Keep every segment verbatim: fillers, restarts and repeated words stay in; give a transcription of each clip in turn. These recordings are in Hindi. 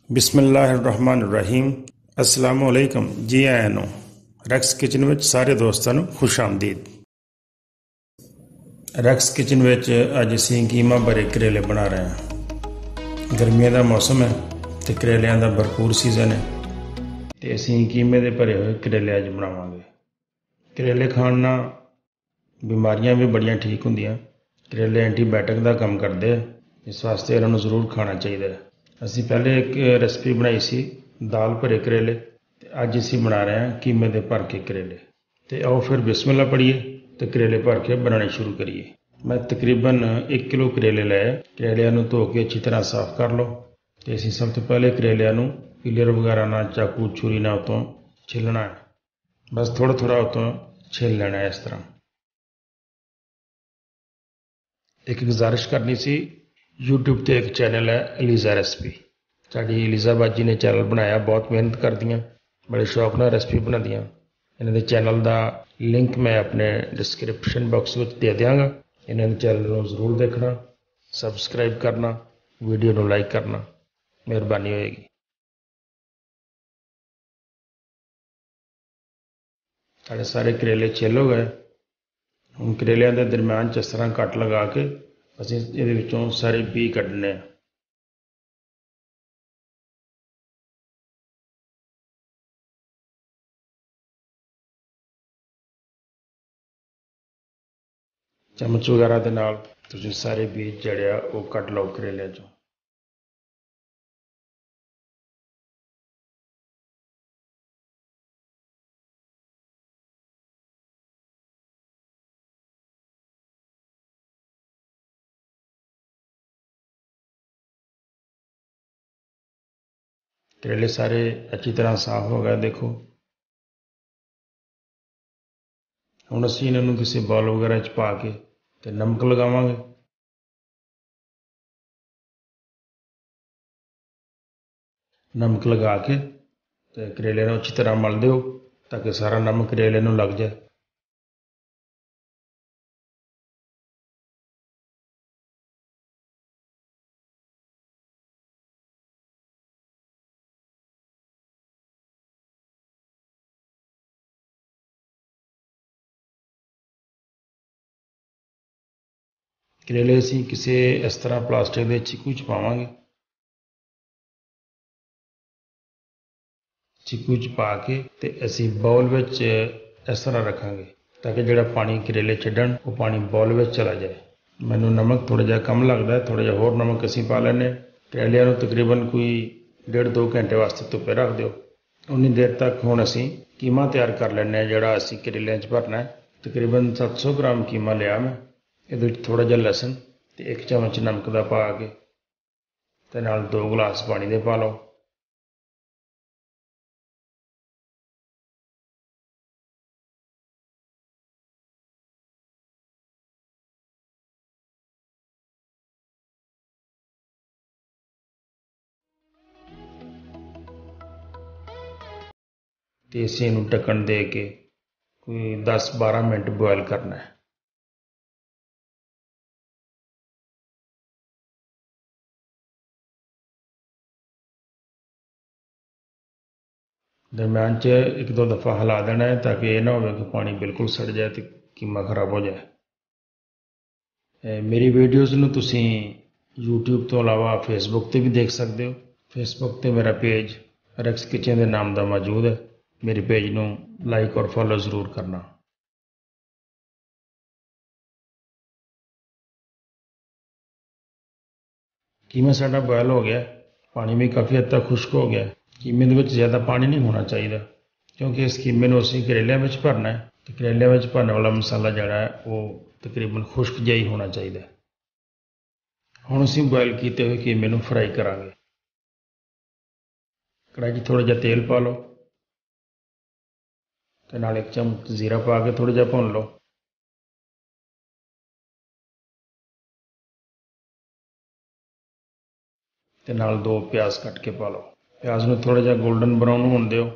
ਬਿਸਮਿਲ੍ਲਾਹਿਰਰਹਿਮਾਨਿਰਰਹੀਮ। अस्सलाम वालेकुम। जी आया ਨੂੰ ਰੈਕਸ ਕਿਚਨ ਵਿੱਚ ਸਾਰੇ ਦੋਸਤਾਂ ਨੂੰ ਖੁਸ਼ ਆਮਦੀਦ। ਰੈਕਸ ਕਿਚਨ ਵਿੱਚ ਅੱਜ ਅਸੀਂ ਕੀਮਾ ਭਰੇ ਕਰੇਲੇ ਬਣਾ ਰਹੇ ਹਾਂ। ਗਰਮੀਆਂ ਦਾ ਮੌਸਮ ਹੈ ਤੇ ਕਰੇਲਿਆਂ ਦਾ ਭਰਪੂਰ ਸੀਜ਼ਨ ਹੈ ਤੇ ਅਸੀਂ ਕੀਮੇ ਦੇ ਭਰੇ ਹੋਏ ਕਰੇਲੇ ਅੱਜ ਬਣਾਵਾਂਗੇ। ਕਰੇਲੇ ਖਾਣ ਨਾਲ ਬਿਮਾਰੀਆਂ ਵੀ ਬੜੀਆਂ ਠੀਕ ਹੁੰਦੀਆਂ। ਕਰੇਲੇ ਐਂਟੀਬਾਇਓਟਿਕ ਦਾ ਕੰਮ ਕਰਦੇ ਆ, ਇਸ ਵਾਸਤੇ ਇਹਨਾਂ ਨੂੰ ਜ਼ਰੂਰ ਖਾਣਾ ਚਾਹੀਦਾ ਹੈ। ਅਸੀਂ ਪਹਿਲੇ ਇੱਕ ਰੈਸਪੀ ਬਣਾਈ ਸੀ ਦਾਲ ਭਰੇ ਕਰੇਲੇ, ਤੇ ਅੱਜ ਅਸੀਂ ਬਣਾ ਰਹੇ ਹਾਂ ਕੀਮੇ ਦੇ ਭਰ ਕੇ ਕਰੇਲੇ। ਤੇ ਆਓ ਫਿਰ ਬਿਸਮਿਲ੍ਲਾ ਪੜੀਏ ਤੇ ਕਰੇਲੇ ਭਰ ਕੇ ਬਣਾਉਣੇ ਸ਼ੁਰੂ ਕਰੀਏ। ਮੈਂ ਤਕਰੀਬਨ ਇੱਕ ਕਿਲੋ ਕਰੇਲੇ ਲਏ। ਕਰੇਲਿਆਂ ਨੂੰ ਧੋ ਕੇ ਅੱਛੀ ਤਰ੍ਹਾਂ ਸਾਫ਼ ਕਰ ਲਓ। ਤੇ ਅਸੀਂ ਸਭ ਤੋਂ ਪਹਿਲੇ ਕਰੇਲਿਆਂ ਨੂੰ ਪੀਲਰ ਵਗੈਰਾ ਨਾਲ, ਚਾਕੂ ਛੁਰੀ ਨਾਲ ਉਤੋਂ ਛਿੱਲਣਾ ਹੈ। ਬਸ ਥੋੜ੍ਹਾ ਥੋੜ੍ਹਾ ਉਤੋਂ ਛਿੱਲ ਲੈਣਾ ਹੈ। ਇਸ ਤਰ੍ਹਾਂ ਇੱਕ ਗੁਜ਼ਾਰਿਸ਼ ਕਰਨੀ ਸੀ, YouTube ਤੇ ਇੱਕ ਚੈਨਲ ਹੈ ਅਲੀਜ਼ਾ ਰੈਸਪੀ। ਸਾਡੀ ਅਲੀਜ਼ਾ ਬਾਜੀ ਨੇ ਚੈਨਲ ਬਣਾਇਆ, ਬਹੁਤ ਮਿਹਨਤ ਕਰਦੀਆਂ, ਬੜੇ ਸ਼ੌਕ ਨਾਲ ਰੈਸਪੀ ਬਣਾਉਂਦੀਆਂ। ਇਹਨਾਂ ਦੇ ਚੈਨਲ ਦਾ ਲਿੰਕ ਮੈਂ ਆਪਣੇ ਡਿਸਕ੍ਰਿਪਸ਼ਨ ਬਾਕਸ ਵਿੱਚ ਦੇ ਦਿਆਂਗਾ। ਇਹਨਾਂ ਦੇ ਚੈਨਲ ਨੂੰ ਜ਼ਰੂਰ ਦੇਖਣਾ, ਸਬਸਕ੍ਰਾਈਬ ਕਰਨਾ, ਵੀਡੀਓ ਨੂੰ ਲਾਈਕ ਕਰਨਾ, ਮਿਹਰਬਾਨੀ ਹੋਏਗੀ। ਸਾਡੇ ਸਾਰੇ ਕਰੇਲੇ ਛਿੱਲ ਹੋ ਗਏ। ਹੁਣ ਕਰੇਲਿਆਂ ਦੇ ਦਰਮਿਆਨ 'ਚ ਇਸ ਤਰ੍ਹਾਂ ਕੱਟ ਲਗਾ ਕੇ ਅਸੀਂ ਇਹਦੇ ਵਿੱਚੋਂ ਸਾਰੇ ਬੀਜ ਕੱਢਣੇ ਆ। ਚਮਚ ਵਗੈਰਾ ਦੇ ਨਾਲ ਤੁਸੀਂ ਸਾਰੇ ਬੀਜ ਜਿਹੜੇ ਆ ਉਹ ਕੱਢ ਲਓ ਕਰੇਲਿਆਂ 'ਚੋਂ। ਕਰੇਲੇ ਸਾਰੇ ਅੱਛੀ ਤਰ੍ਹਾਂ ਸਾਫ਼ ਹੋ ਗਏ, ਦੇਖੋ। ਹੁਣ ਅਸੀਂ ਇਹਨਾਂ ਨੂੰ ਕਿਸੇ ਬਾਉਲ ਵਗੈਰਾ 'ਚ ਪਾ ਕੇ ਤੇ ਨਮਕ ਲਗਾਵਾਂਗੇ। ਨਮਕ ਲਗਾ ਕੇ ਤੇ ਕਰੇਲੇ ਨੂੰ ਅੱਛੀ ਤਰ੍ਹਾਂ ਮਲ ਦਿਓ ਤਾਂ ਕਿ ਸਾਰਾ ਨਮਕ ਕਰੇਲੇ ਨੂੰ ਲੱਗ ਜਾਏ। ਕਰੇਲੇ ਅਸੀਂ ਕਿਸੇ ਇਸ ਤਰ੍ਹਾਂ ਪਲਾਸਟਿਕ ਦੇ ਚੀਕੂ 'ਚ ਪਾਵਾਂਗੇ। ਚੀਕੂ 'ਚ ਪਾ ਕੇ ਤੇ ਅਸੀਂ ਬਾਉਲ ਵਿੱਚ ਇਸ ਤਰ੍ਹਾਂ ਰੱਖਾਂਗੇ ਤਾਂ ਕਿ ਜਿਹੜਾ ਪਾਣੀ ਕਰੇਲੇ ਛੱਡਣ ਉਹ ਪਾਣੀ ਬਾਉਲ ਵਿੱਚ ਚਲਾ ਜਾਏ। ਮੈਨੂੰ ਨਮਕ ਥੋੜ੍ਹਾ ਜਿਹਾ ਕਮ ਲੱਗਦਾ, ਥੋੜ੍ਹਾ ਜਿਹਾ ਹੋਰ ਨਮਕ ਅਸੀਂ ਪਾ ਲੈਂਦੇ ਹਾਂ। ਕਰੇਲਿਆਂ ਨੂੰ ਤਕਰੀਬਨ ਕੋਈ ਡੇਢ ਦੋ ਘੰਟੇ ਵਾਸਤੇ ਧੁੱਪੇ ਰੱਖ ਦਿਓ। ਉਨੀ ਦੇਰ ਤੱਕ ਹੁਣ ਅਸੀਂ ਕੀਮਾ ਤਿਆਰ ਕਰ ਲੈਂਦੇ ਹਾਂ ਜਿਹੜਾ ਅਸੀਂ ਕਰੇਲਿਆਂ 'ਚ ਭਰਨਾ ਹੈ। ਤਕਰੀਬਨ ਸੱਤ ਸੌ ਗ੍ਰਾਮ ਕੀਮਾ ਲਿਆ ਮੈਂ। ਇਹਦੇ ਵਿੱਚ ਥੋੜ੍ਹਾ ਜਿਹਾ ਲਸਣ ਤੇ ਇੱਕ ਚਮਚ ਨਮਕ ਦਾ ਪਾ ਕੇ ਤੇ ਨਾਲ ਦੋ ਗਲਾਸ ਪਾਣੀ ਦੇ ਪਾ ਲਓ। ਤੇ ਅਸੀਂ ਇਹਨੂੰ ਢੱਕਣ ਦੇ ਕੇ ਕੋਈ ਦਸ ਬਾਰਾਂ ਮਿੰਟ ਬੋਇਲ ਕਰਨਾ ਹੈ। ਦਰਮਿਆਨ 'ਚ ਇੱਕ ਦੋ ਦਫਾ ਹਿਲਾ ਦੇਣਾ ਹੈ ਤਾਂ ਕਿ ਇਹ ਨਾ ਹੋਵੇ ਕਿ ਪਾਣੀ ਬਿਲਕੁਲ ਸੜ ਜਾਏ ਤੇ ਕੀਮਾ ਖਰਾਬ ਹੋ ਜਾਏ। ਮੇਰੀ ਵੀਡੀਓਜ਼ ਨੂੰ ਤੁਸੀਂ YouTube ਤੋਂ ਇਲਾਵਾ ਫੇਸਬੁੱਕ 'ਤੇ ਵੀ ਦੇਖ ਸਕਦੇ ਹੋ। ਫੇਸਬੁੱਕ 'ਤੇ ਮੇਰਾ ਪੇਜ ਰੈਕਸ ਕਿਚਨ ਦੇ ਨਾਮ ਦਾ ਮੌਜੂਦ ਹੈ। ਮੇਰੇ ਪੇਜ ਨੂੰ ਲਾਈਕ ਔਰ ਫੋਲੋ ਜ਼ਰੂਰ ਕਰਨਾ। ਕੀਮਾ ਸਾਡਾ ਬੋਇਲ ਹੋ ਗਿਆ, ਪਾਣੀ ਵੀ ਕਾਫੀ ਹੱਦ ਤੱਕ ਖੁਸ਼ਕ ਹੋ ਗਿਆ। ਕੀਮੇ ਦੇ ਵਿੱਚ ਜ਼ਿਆਦਾ ਪਾਣੀ ਨਹੀਂ ਹੋਣਾ ਚਾਹੀਦਾ ਕਿਉਂਕਿ ਇਸ ਕੀਮੇ ਨੂੰ ਅਸੀਂ ਕਰੇਲਿਆਂ ਵਿੱਚ ਭਰਨਾ ਹੈ ਤੇ ਕਰੇਲਿਆਂ ਵਿੱਚ ਭਰਨ ਵਾਲਾ ਮਸਾਲਾ ਜਿਹੜਾ ਹੈ ਉਹ ਤਕਰੀਬਨ ਖੁਸ਼ਕ ਜਿਹਾ ਹੀ ਹੋਣਾ ਚਾਹੀਦਾ। ਹੁਣ ਅਸੀਂ ਬੋਇਲ ਕੀਤੇ ਹੋਏ ਕੀਮੇ ਨੂੰ ਫਰਾਈ ਕਰਾਂਗੇ। ਕੜਾਹੀ 'ਚ ਥੋੜ੍ਹਾ ਜਿਹਾ ਤੇਲ ਪਾ ਲਓ ਤੇ ਨਾਲ ਇੱਕ ਚਮਚ ਜ਼ੀਰਾ ਪਾ ਕੇ ਥੋੜ੍ਹਾ ਜਿਹਾ ਭੁੰਨ ਲਓ। ਤੇ ਨਾਲ ਦੋ ਪਿਆਜ਼ ਕੱਟ ਕੇ ਪਾ ਲਓ। ਪਿਆਜ਼ ਨੂੰ ਥੋੜ੍ਹਾ ਜਿਹਾ ਗੋਲਡਨ ਬਰਾਊਨ ਹੋਣ ਦਿਓ।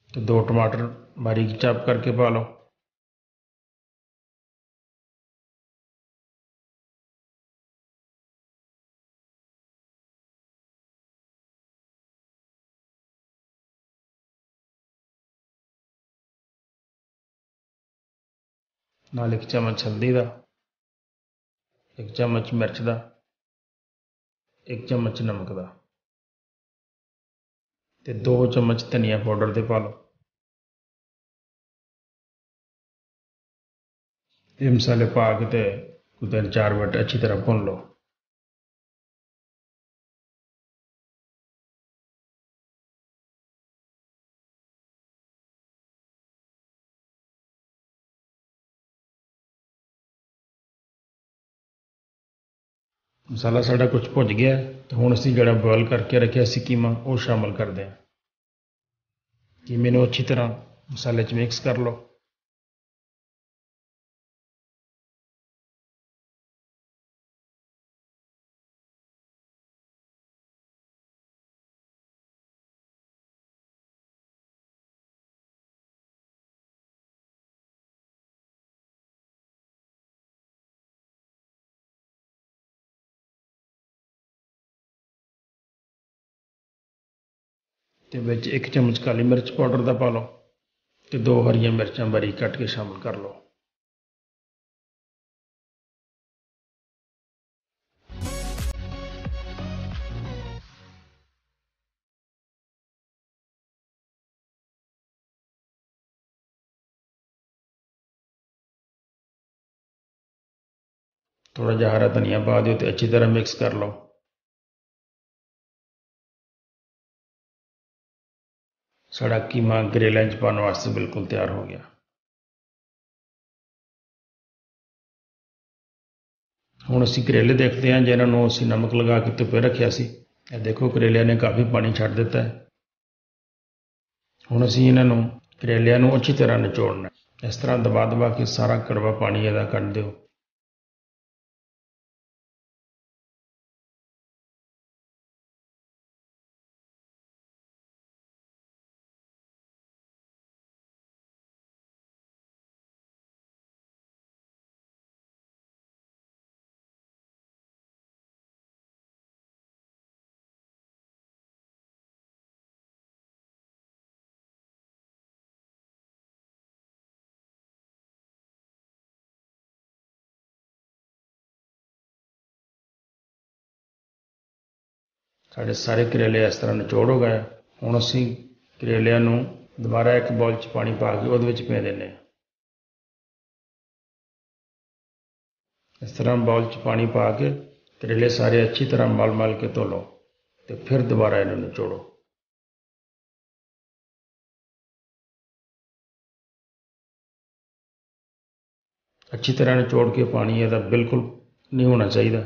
तो दो टमाटर बारीक चॉप करके पा लो। नाल एक चम्मच हल्दी का, एक चम्मच मिर्च का, एक चम्मच नमक का, ते दो चम्मच धनिया पाउडर के पा लो। ये मसाले पा के ते कोई तीन चार मिनट अच्छी तरह भुन लो। मसाला साढ़ा कुछ भुज गया तो हुण असीं जिहड़ा बॉयल करके रखिया सी कीमा वो शामिल करते हैं। कीमे नूं अच्छी तरह मसाले च मिक्स कर लो। ते विच एक चम्मच काली मिर्च पाउडर का पा लो ते दो हरियां मिर्चां बारीक कट के शामिल कर लो। थोड़ा जिहा हरा धनिया पा दिओ ते अच्छी तरह मिक्स कर लो। साड़ा कीमा करेलियां च पाने वास्ते बिल्कुल तैयार हो गया। हुण असीं करेले देखते हैं जिन्हां नूं असीं नमक लगा के धुप्पे रखिया सी। ये देखो करेलियां ने काफ़ी पानी छड्ड दिता है। हुण असीं इन्हां नूं करेलियां नूं अच्छी तरह निचोड़ना है। इस तरह दबा दबा के सारा कड़वा पानी इहदा कढ दिओ। साढ़े सारे करेले इस तरह निचोड़ हो गए। हुण असीं करेलियां नूं दोबारा एक बाउल च पानी पा के उहदे विच पा दिंदे हां। इस तरह बाउल च पानी पा के करेले सारे अच्छी तरह मल मल के धो लो तो फिर दोबारा इन्हें निचोड़ो। अच्छी तरह निचोड़ के पानी इहदा बिल्कुल नहीं होना चाहिए।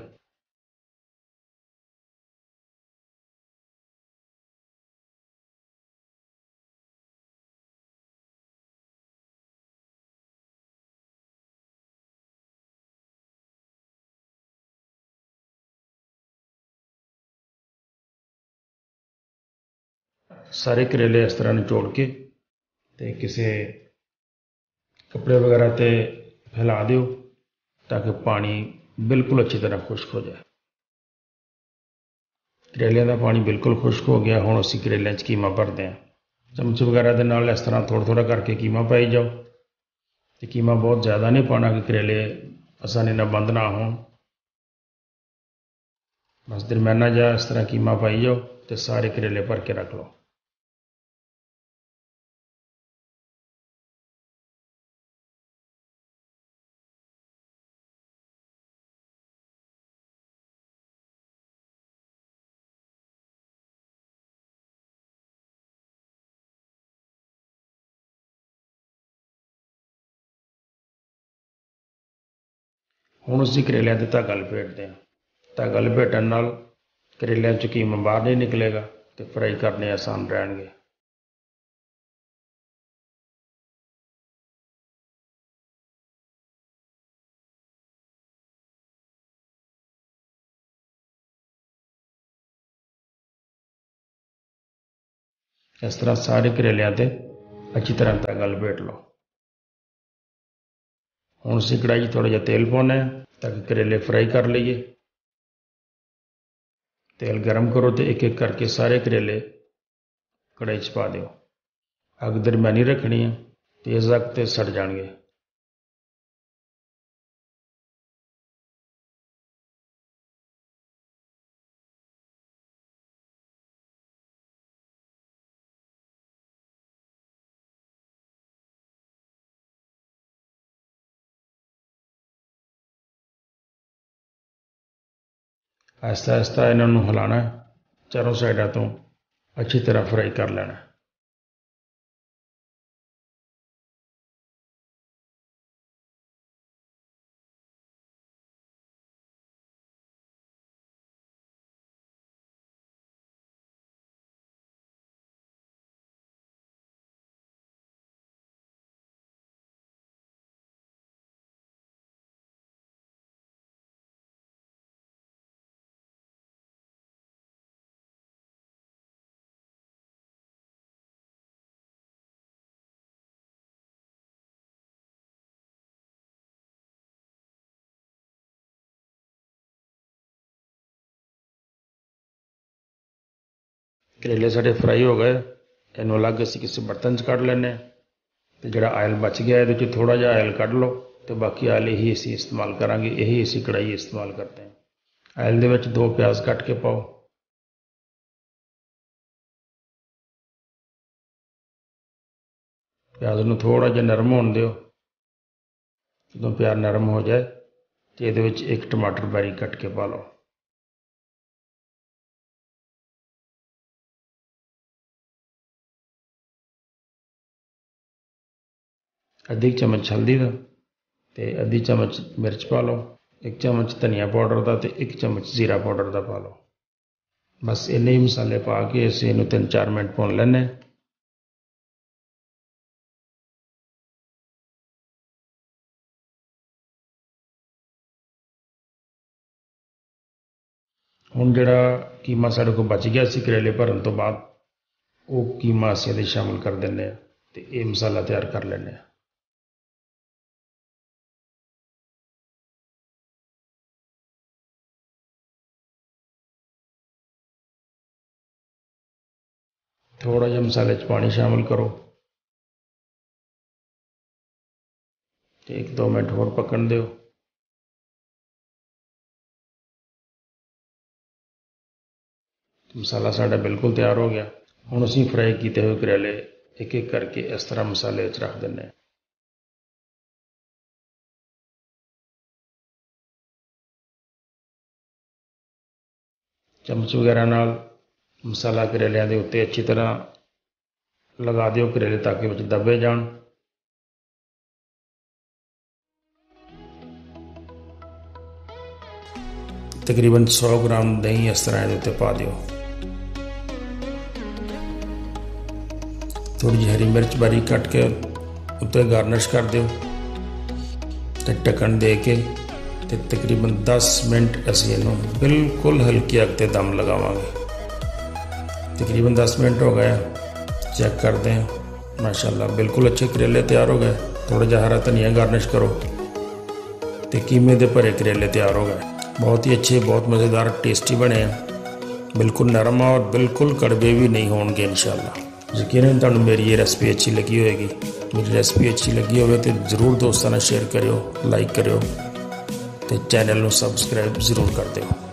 सारे करेले इस तरह निचोड़ के ते किसी कपड़े वगैरह ते फैला दिओ ताकि पानी बिल्कुल अच्छी तरह खुश्क हो जाए। करेलियां का पानी बिल्कुल खुश्क हो गया। हुण असीं करेलियां च कीमा भरते हैं। चमच वगैरह के नाल इस तरह थोड़ा थोड़ा करके कीमा पाई जाओ। तो कीमा बहुत ज़्यादा नहीं पाना कि करेले आसानी नाल बंद ना हो। बस दरम्याना जिहा इस तरह कीमा पाई जाओ तो सारे करेले भर के रख लो। हुण असीं करेलियां ते धागा लपेटते हैं। धागा लपेटण नाल करेलियां चों कीमा बाहर नहीं निकलेगा तो फ्राई करने आसान रहणगे। इस तरह सारे करेलियां ते अच्छी तरह धागा लपेट लो। हुण असीं कढ़ाई थोड़ा जिहा तेल पाउने ताकि करेले फ्राई कर लीए। तेल गर्म करो तो एक एक करके सारे करेले कढ़ाई च पा दिओ। अग दरम्यानी रखनी है, तेज़ अग ते सड़ जाएंगे। आहिस्ता आहिस्ता इन्हों हिलाना है, चारों साइडों तो अच्छी तरह फ्राई कर लेना। करेले साढ़े फ्राई हो गए, इन्हों अलग असीं किसी बर्तन च कढ़ लैने। तो जिहड़ा आयल बच गया ये थोड़ा जिहा आयल कढ़ लो, तो बाकी आयल यही असीं इस्तेमाल करांगे, यही असीं कढ़ाई इस्तेमाल करते हैं। आयल दे विच दो प्याज कट के पाओ। प्याज नूं थोड़ा जिहा नरम होण दिओ। जदों प्याज नरम हो जाए तो ये एक टमाटर बारीक कट के पा लो। अद्धी चम्मच हल्दी का ते अद्धी चम्मच मिर्च पा लो। एक चम्मच धनिया पाउडर का तो एक चम्मच जीरा पाउडर का पा लो। बस इन्ने ही मसाले पा के असीं इहनूं तीन चार मिनट भुन लैने। हुण जिहड़ा कीमा साडे कोल बच गया सी करेले भरन तो बाद, वो कीमा असीं इहदे शामिल कर दिंदे आं ते ये मसाला तैयार कर लैंदे आं। थोड़ा जिहा मसाले च पानी शामिल करो ते एक दो मिनट होर पकन दिओ। मसाला साडा बिल्कुल तैयार हो गया। हुण असीं फ्राई किए हुए करेले एक एक करके इस तरह मसाले च रख दिंदे। चमच वगैरह नाल मसाला करेलियां दे उत्ते अच्छी तरह लगा दिओ करेले ताकि विच दबे जाण। तकरीबन सौ ग्राम दही इस तरह इहदे उत्ते पा दिओ। थोड़ी जी हरी मिर्च बारीक कट के उत्ते गार्निश कर दिओ ते ढक्कन दे के ते तकरीबन दस मिनट असीं इहनूं बिल्कुल हल्की अग ते दम लगावांगे। तकरीबन दस मिनट हो गए, चेक करते हैं। माशाल्लाह बिल्कुल अच्छे करेले तैयार हो गए। थोड़ा जिहा हरा धनिया गार्निश करो तो कीमे दे भरे करेले तैयार हो गए। बहुत ही अच्छे, बहुत मज़ेदार, टेस्टी बने हैं। बिल्कुल नरम और बिल्कुल कड़वे भी नहीं होंगे इंशाल्लाह। यकीनन तुहानूं मेरी ये रेसिपी अच्छी लगी होएगी। मेरी रेसिपी अच्छी लगी होवे तो जरूर दोस्तों ने शेयर करियो, लाइक करियो ते चैनल नूं सबसक्राइब जरूर कर दिओ।